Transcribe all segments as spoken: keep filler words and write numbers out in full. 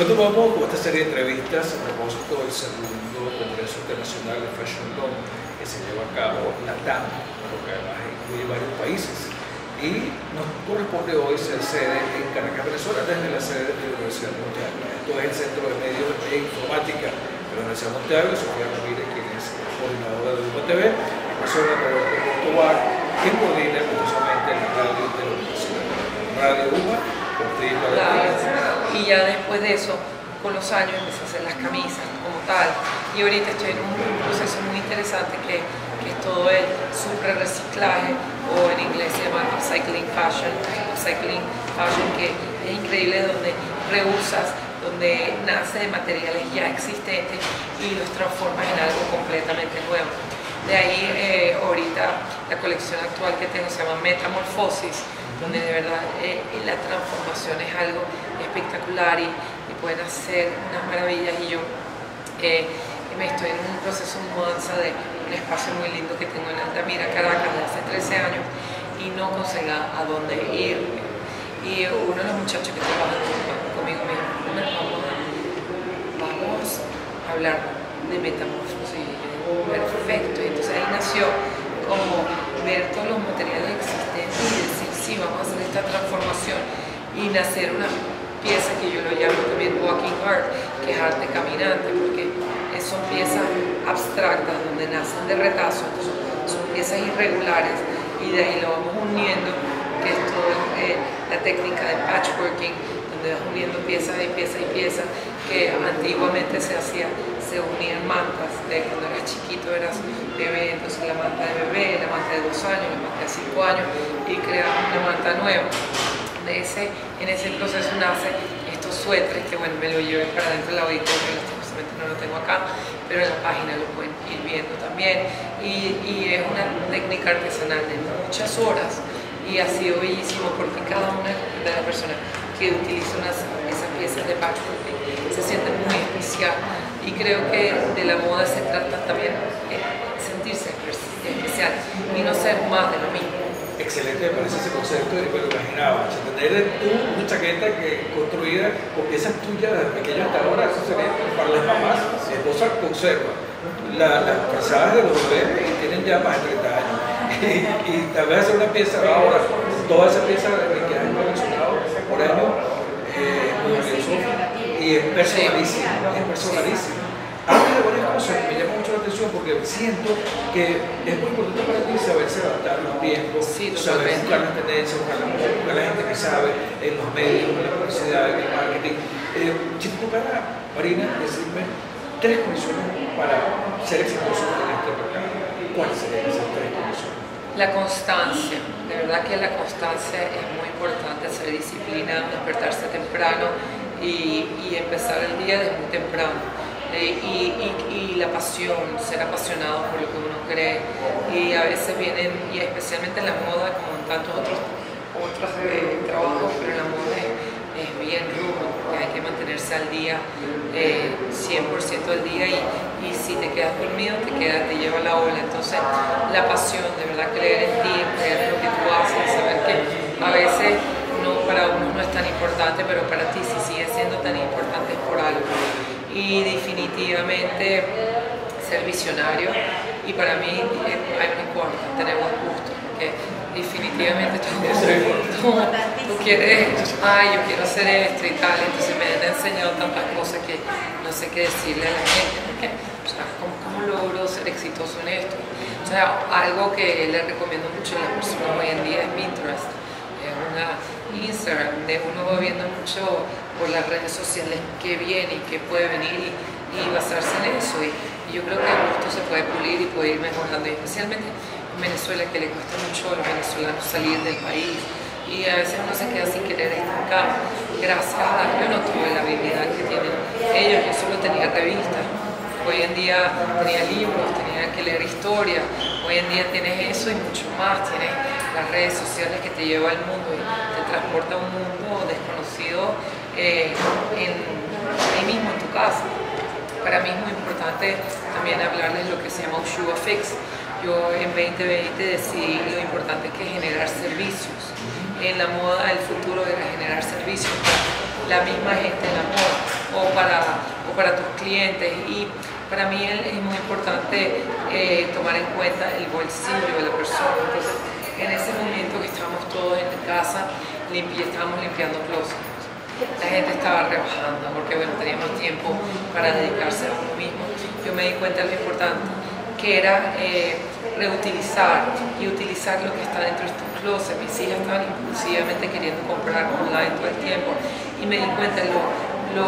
Continuamos con esta serie de entrevistas a propósito del segundo Congreso Internacional de Fashion Law que se lleva a cabo en la T A M, porque además incluye varios países. Y nos corresponde hoy ser sede en Caracas, Venezuela, desde la sede de la Universidad Monteagua. Esto es el Centro de Medios e Informática de la Universidad Monteagua. Sofía Ramírez, quien es coordinadora de U M A T V, y profesora Roberto Portobar, quien coordina justamente la radio de la Universidad. Radio U M A, contigo. Y ya después de eso, con los años, empecé a hacer las camisas como tal. Y ahorita estoy en un proceso muy interesante que, que es todo el super reciclaje, o en inglés se llama Upcycling Fashion, Upcycling Fashion, que es increíble, donde reusas, donde nace de materiales ya existentes y los transformas en algo completamente nuevo. De ahí, eh, ahorita, la colección actual que tengo se llama Metamorfosis, donde de verdad eh, la transformación es algo espectacular y, y pueden hacer unas maravillas. Y yo eh, me estoy en un proceso de mudanza de un espacio muy lindo que tengo en Altamira, Caracas, de hace trece años, y no conseguía a dónde ir. Y uno de los muchachos que trabaja conmigo me dijo, vamos a, vamos a hablar de metamorfosis. Y yo digo, perfecto. Y entonces ahí nació como ver todos los materiales existentes y decir, sí, vamos a hacer esta transformación y nacer una pieza que yo lo llamo también walking art, que es arte caminante, porque son piezas abstractas donde nacen de retazos, entonces son piezas irregulares y de ahí lo vamos uniendo, que es toda eh, la técnica de patchworking, donde vas uniendo piezas y piezas y piezas, que antiguamente se hacía, se unían mantas, de cuando eras chiquito eras bebé, entonces la manta de bebé, la manta de dos años, la manta de cinco años, y creamos una manta nueva. De ese, en ese proceso nace estos suéteres, que bueno, me lo llevé para dentro del auditorio, lastimosamente no lo tengo acá, pero en la página lo pueden ir viendo también, y, y es una técnica artesanal de muchas horas, y ha sido bellísimo porque cada una de las personas que utiliza unas, esas piezas de patchwork se siente muy especial, y creo que de la moda se trata también de sentirse especial y no ser más de lo mismo. Excelente, me parece ese concepto, y me lo imaginaba. Tener tú una chaqueta que construida con piezas tuyas desde pequeño hasta ahora, eso sería para las mamás. Mi esposa conserva la, las frazadas de los bebés y tienen ya más de treinta años. Y, y tal vez hacer una pieza ahora, toda esa pieza que has mencionado por año, eh, muy valioso y es personalísimo, es personalísimo. Habla de varias cosas que me llaman mucho la atención porque siento que es muy importante para ti saberse adaptar a los tiempos, sí, saber buscar las tendencias, buscar la, buscar la gente que sabe en los medios, en la publicidad, en el marketing. Eh, si tú para, Marina, decirme tres condiciones para ser exitoso en este mercado, ¿cuáles serían esas tres condiciones? La constancia, de verdad que la constancia es muy importante, hacer disciplina, despertarse temprano y, y empezar el día desde muy temprano. Eh, y, y, y la pasión, ser apasionado por lo que uno cree, y a veces vienen, y especialmente en la moda como en tantos otros, otros eh, trabajos, pero en la moda es, es bien rudo porque hay que mantenerse al día, eh, cien por ciento al día, y, y si te quedas dormido te, queda, te lleva la ola. Entonces la pasión, de verdad, creer en ti, creer en lo que tú haces, saber que a veces no, para uno no es tan importante, pero para ti si sigue siendo tan importante es por algo. Y definitivamente ser visionario, y para mí eh, hay un importa, tener buen gusto, porque definitivamente tú, tú, tú quieres, ay, yo quiero hacer esto y tal, entonces me han enseñado tantas cosas que no sé qué decirle a la gente, porque, o sea, ¿cómo, cómo logro ser exitoso en esto? O sea, algo que le recomiendo mucho a las personas hoy en día es Pinterest, es una Instagram, donde uno va viendo mucho por las redes sociales qué viene y qué puede venir, y, y basarse en eso, y, y yo creo que el gusto se puede pulir y puede ir mejorando, y especialmente en Venezuela, que le cuesta mucho a los venezolanos salir del país, y a veces uno se queda sin querer estancar. Gracias a, yo no tuve la habilidad que tienen ellos, yo solo tenía revistas, hoy en día tenía libros, tenía que leer historia, hoy en día tienes eso y mucho más, tienes las redes sociales que te lleva al mundo y te transporta a un mundo desconocido eh, en, ahí mismo en tu casa. Para mí es muy importante también hablarles lo que se llama Ushua Fix. Yo en veinte veinte decidí lo importante que es generar servicios. En la moda el futuro era generar servicios para la misma gente en la moda. o para, o para tus clientes. Y para mí es muy importante eh, tomar en cuenta el bolsillo de la persona. Entonces, en ese momento que estábamos todos en casa, limpi estábamos limpiando closet, la gente estaba rebajando porque bueno, teníamos tiempo para dedicarse a uno mismo. Yo me di cuenta de lo importante que era eh, reutilizar y utilizar lo que está dentro de tus closets. Mis hijas estaban impulsivamente queriendo comprar online todo el tiempo y me di cuenta de lo, lo,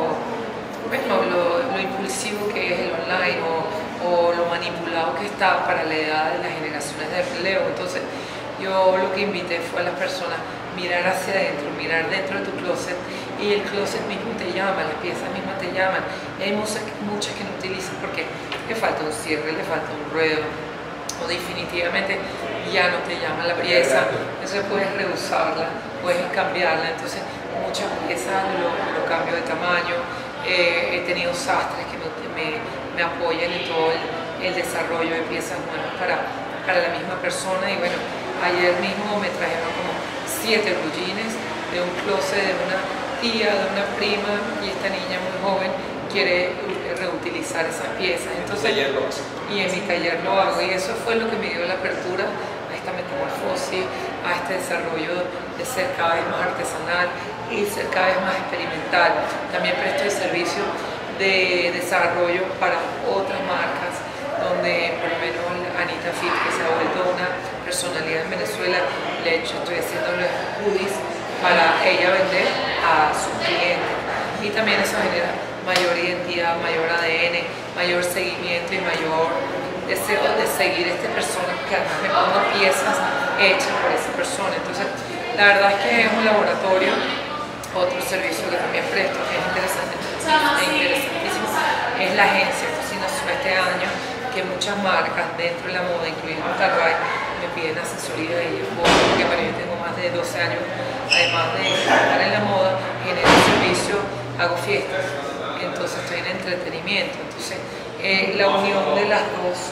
bueno, lo, lo impulsivo que es el online o, o lo manipulado que está para la edad de las generaciones de relevo. Entonces yo lo que invité fue a las personas mirar hacia adentro, mirar dentro de tu closet, y el closet mismo te llama, las piezas mismas te llaman. Y hay muchas, muchas que no utilizan porque le falta un cierre, le falta un ruedo, o definitivamente ya no te llama la pieza, entonces puedes reusarla, puedes cambiarla. Entonces muchas piezas lo, lo cambio de tamaño. Eh, he tenido sastres que me, me, me apoyan en todo el, el desarrollo de piezas nuevas para, para la misma persona. Y bueno, ayer mismo me trajeron como siete blue jeans de un closet de una tía, de una prima, y esta niña muy joven quiere reutilizar esas piezas. Entonces, y en mi taller lo hago, y eso fue lo que me dio la apertura a esta metamorfosis, a este desarrollo de ser cada vez más artesanal y ser cada vez más experimental. También presto el servicio de desarrollo para otras marcas, donde por lo menos Anita Fit, que se ha vuelto una personalidad en Venezuela, le he hecho, estoy haciendo los hoodies para ella vender a sus clientes, y también eso genera mayor identidad, mayor A D N, mayor seguimiento y mayor deseo de seguir a esta persona, que además me pongo piezas hechas por esa persona. Entonces la verdad es que es un laboratorio. Otro servicio que también presto, que es interesante, es interesantísimo, es la agencia. Esto sí nació este año, que muchas marcas dentro de la moda, incluyendo Tarray, me piden asesoría, y yo, porque bueno, yo tengo más de doce años, además de estar en la moda, genero servicio, hago fiestas, entonces estoy en entretenimiento. Entonces eh, la unión de las dos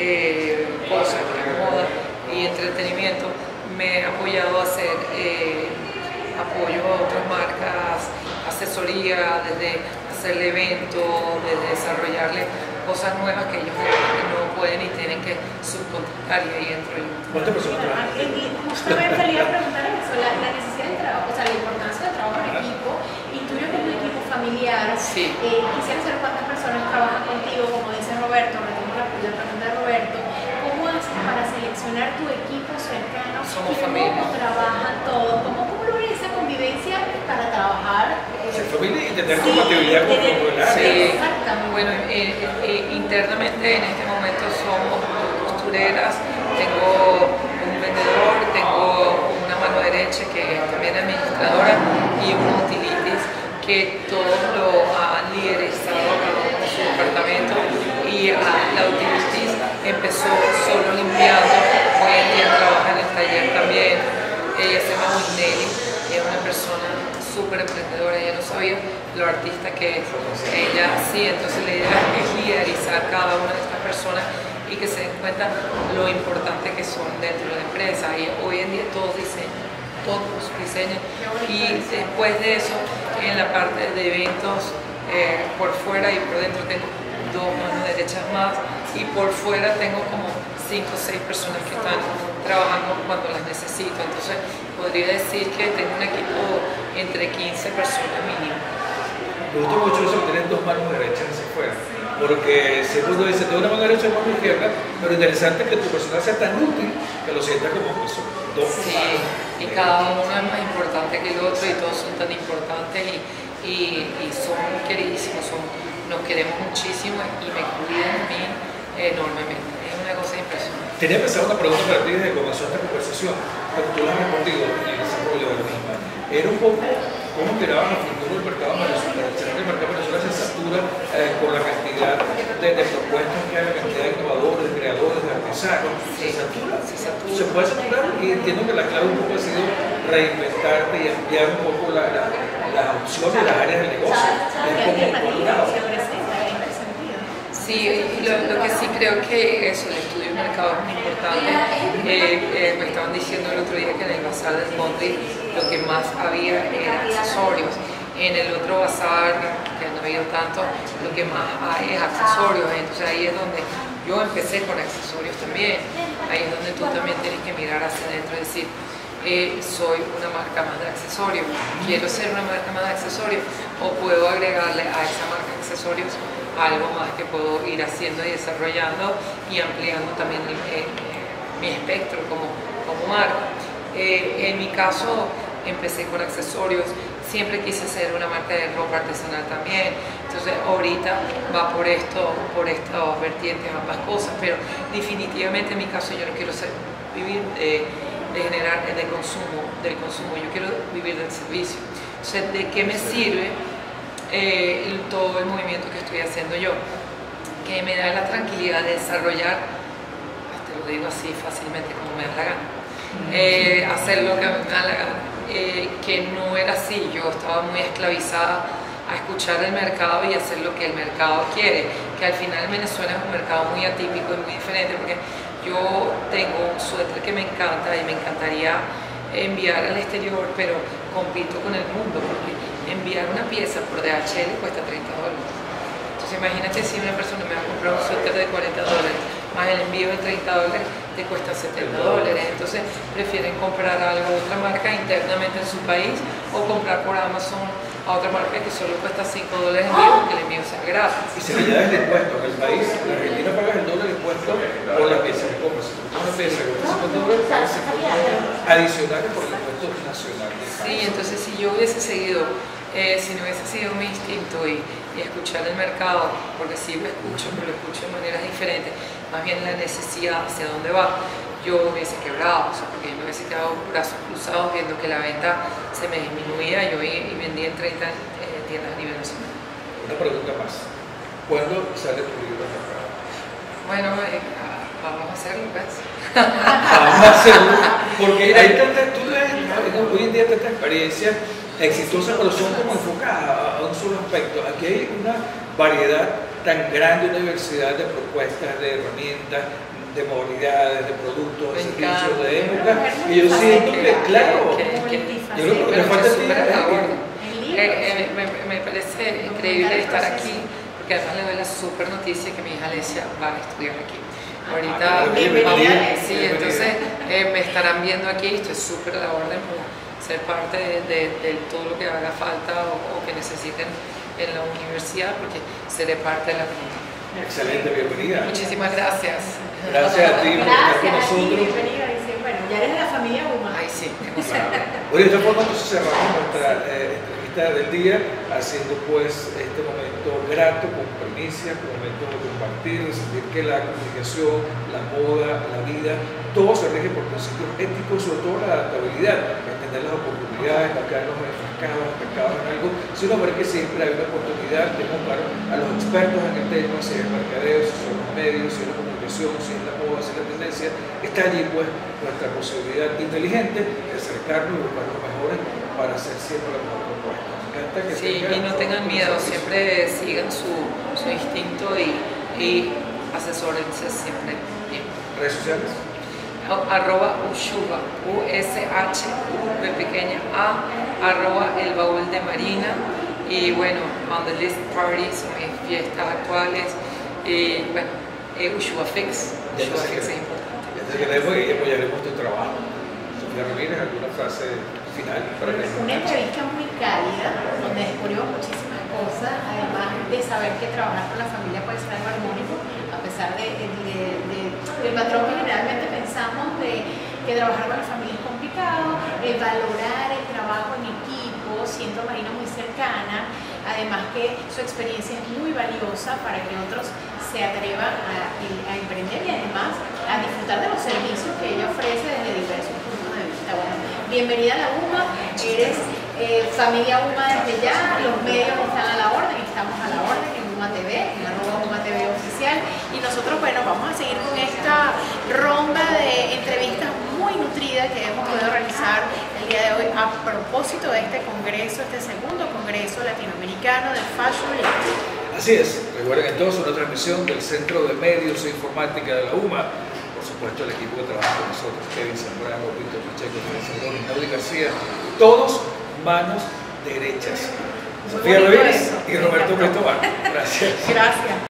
eh, cosas, moda y entretenimiento, me ha apoyado a hacer eh, apoyo a otras marcas, asesoría, desde hacerle eventos, desde desarrollarle cosas nuevas que ellos no pueden y tienen que subcontratar, y ahí entro yo. ¿Cuántas personas trabajan? Justamente le iba a preguntar eso, la, la necesidad del trabajo, o sea, la importancia del trabajo en equipo, y tuyo que es un equipo familiar. Sí. Eh, quisiera saber cuántas personas trabajan contigo, como dice Roberto, retomo la, la pregunta de Roberto, ¿cómo haces para seleccionar tu equipo cercano? Somos y familia. ¿Cómo trabajan todos? ¿Cómo, cómo logran esa convivencia para trabajar? Ser familia y tener Sí, compatibilidad con tener- tu área. Sí. Exactamente. Bueno, eh, eh, internamente en este momento somos costureras, tengo un vendedor, tengo una mano derecha que es también administradora, y un utilities, que todos lo han liderizado cada uno en su departamento. Y a la utilities empezó solo limpiando, hoy en día trabaja en el taller también. Ella se llama Wilnelly, y es una persona súper emprendedora. Ella no sabía lo artista que es. Ella sí, entonces la idea es liderizar cada una de estas personas y que se den cuenta lo importante que son dentro de la empresa. Y hoy en día todos diseñan, todos diseñan. Y después de eso, en la parte de eventos, eh, por fuera y por dentro tengo dos manos derechas más, y por fuera tengo como cinco o seis personas que están trabajando cuando las necesito. Entonces podría decir que tengo un equipo entre quince personas mínimo. Me gusta mucho eso que tienen dos manos derechas hacia afuera, porque siempre uno dice, tengo una mano derecha y una mano izquierda, pero interesante que tu persona sea tan útil que lo sientas como que son dos Sí, manos. y cada uno es más importante que el otro, y todos son tan importantes, y, y, y son queridísimos, son, nos queremos muchísimo, y me cuidan a mí enormemente. Es una cosa impresionante. Tenía pensado una pregunta para ti desde que comenzó esta conversación, pero tú la has respondido en el desarrollo de la misma. Era un poco cómo miraban el futuro del mercado venezolano. ¿Será que el mercado venezolano se satura eh, por la cantidad de, de propuestas que hay, la cantidad de innovadores, de creadores, de artesanos? ¿Se Sí, satura? se satura. Se puede saturar, y entiendo que la clave un poco ha sido reinventarte y ampliar un poco la, la, las opciones y las áreas del negocio. Es como por un lado. Sí, lo, lo que sí creo que eso, el estudio de mercado es muy importante. Eh, eh, me estaban diciendo el otro día que en el bazar del Mondri lo que más había eran accesorios. En el otro bazar que no ha habido tanto, lo que más hay es accesorios, entonces ahí es donde yo empecé con accesorios también, ahí es donde tú también tienes que mirar hacia adentro y decir, eh, soy una marca más de accesorios, quiero ser una marca más de accesorios, o puedo agregarle a esa marca de accesorios algo más que puedo ir haciendo y desarrollando y ampliando también eh, mi espectro como, como marca. Eh, en mi caso empecé con accesorios, siempre quise ser una marca de ropa artesanal también, entonces ahorita va por esto, por estas vertientes, ambas cosas, pero definitivamente en mi caso yo no quiero ser, vivir de, de generar, de consumo, del consumo, yo quiero vivir del servicio. Entonces, ¿de qué me sirve eh, el, todo el movimiento que estoy haciendo yo? Que me da la tranquilidad de desarrollar, te lo digo así fácilmente como me da la gana, eh, hacer lo que me da la gana. Eh, que no era así, yo estaba muy esclavizada a escuchar el mercado y hacer lo que el mercado quiere, que al final Venezuela es un mercado muy atípico y muy diferente, porque yo tengo un suéter que me encanta y me encantaría enviar al exterior, pero compito con el mundo, porque enviar una pieza por D H L cuesta treinta dólares. Entonces imagínate si una persona me va a comprar un suéter de cuarenta dólares, más el envío de treinta dólares, te cuesta setenta dólares. Entonces prefieren comprar algo de otra marca internamente en su país o comprar por Amazon a otra marca que solo cuesta cinco dólares envío, porque el envío sea gratis. Y se le añade el impuesto en el país, en Argentina pagas el doble de impuesto por la pieza que compras. Si compras una pieza que cuesta cincuenta dólares, pagas cincuenta dólares adicionales por el impuesto nacional. Sí, entonces si yo hubiese seguido, eh, si no hubiese seguido mi instinto y, y escuchar el mercado, porque sí lo escucho, pero lo escucho de maneras diferentes, más bien la necesidad hacia dónde va, yo hubiese quebrado, o sea, porque yo me hubiese quedado brazos cruzados viendo que la venta se me disminuía, yo y, y vendía en treinta eh, tiendas a nivel nacional. Una pregunta más, ¿cuándo sale tu libro de mercado? Bueno, eh, vamos a hacerlo, ¿ves? Vamos a hacerlo, porque hay tanta, tú ves, ¿no? Hoy en día tanta experiencia exitosas, pero son como enfocadas a un solo aspecto. Aquí hay una variedad tan grande, una diversidad de propuestas, de herramientas, de modalidades, de productos, de servicios, de época, y yo siento que, claro, yo creo que me falta me, me parece increíble estar aquí, porque además le doy la super noticia que mi hija Alesia va a estudiar aquí. Ahorita, bienvenida. Sí, entonces eh, me estarán viendo aquí, estoy súper a la orden por ser parte de, de, de todo lo que haga falta o, o que necesiten en la universidad, porque seré parte de la comunidad. Excelente, bienvenida. Muchísimas gracias. Gracias a ti por estar con Gracias a ti, nosotros. bienvenida. Dice, bueno, ya eres de la familia Uma. Ay, sí, qué emoción. Claro. Bueno, de esta forma entonces cerramos nuestra eh, entrevista del día, haciendo pues este momento grato, con primicia, con momento de compartir, de sentir que la comunicación, la moda, la vida, todo se rige por principios éticos, sobre todo la adaptabilidad, entender las oportunidades, no quedarnos enfrascados, estancados en algo, sino ver que siempre hay una oportunidad de buscar a los expertos en el tema, si es el mercadeo, si son los medios, si es la comunicación, si es la moda, si es la tendencia, está allí pues nuestra posibilidad inteligente de acercarnos y buscar los mejores para hacer siempre la mejor propuesta. Me encanta que Sí, y no tengan miedo, siempre sigan su, su instinto y, y asesórense siempre bien. Redes sociales. Arroba Ushuba, U S H U B pequeña A, arroba El Baúl de Marina, y bueno, On the List Party son mis fiestas actuales, y bueno, eh, Ushuba Fix, Ushuba Fix es importante. Ya te queremos y apoyaremos tu trabajo. Sofía Ramírez, ¿alguna frase final para que Una entrevista muy cálida, donde descubrimos muchísimas cosas, además de saber que trabajar con la familia puede ser algo armónico, a pesar de, de, de, de, del patrón que generalmente pensamos de que trabajar con la familia es complicado, el valorar el trabajo en equipo, siendo Marina muy cercana, además que su experiencia es muy valiosa para que otros se atrevan a, a emprender y además a disfrutar de los servicios que ella ofrece desde diversos puntos de vista. Bueno, bienvenida a la UMA, eres eh, familia UMA desde ya, los medios están a la orden, estamos a la orden en UMA T V, en arroba UMA T V oficial, y nosotros, bueno, vamos a seguir con esta ronda de entrevistas muy nutrida que hemos podido realizar el día de hoy a propósito de este congreso, este segundo congreso latinoamericano del Fashion Week. Así es, recuerden entonces una transmisión del Centro de Medios e Informática de la UMA, por supuesto el equipo que trabaja con nosotros, Kevin Zambrano, Víctor Pacheco, Naudi García, todos manos derechas. Sofía bonito Ruiz eso. y Roberto Cristobal. Gracias. Gracias.